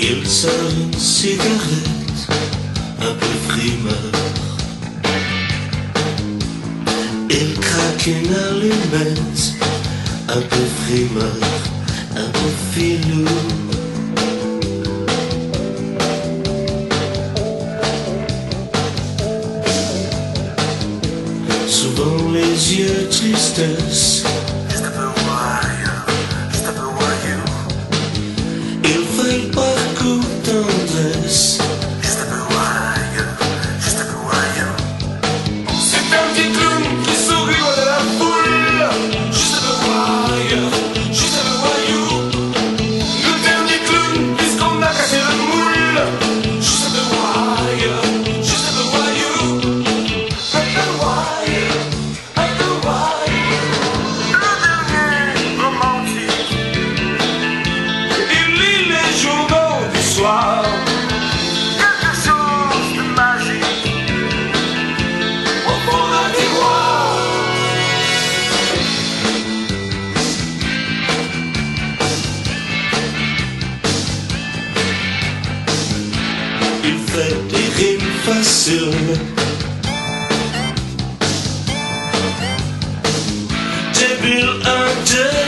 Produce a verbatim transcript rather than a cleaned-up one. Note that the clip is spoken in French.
Il sort une cigarette un peu frimeur. Il craque une allumette un peu frimeur, un peu filou. Souvent les yeux tristesse, Juste un peu voyou, juste un peu voyou. il fait le parcours tendresse. Juste un peu voyou, juste un peu voyou. C'est un petit clown qui sourit au de la foule. Juste un peu voyou, juste un peu voyou. Le dernier clown puisqu'on a cassé le moule. Juste un peu voyou, juste un peu voyou. Un peu voyou, un peu voyou. Le dernier romantique. Il lit les journaux du soir. Quelque chose de magique. Au fond d'un tiroir. Il fait des rimes faciles. Débile un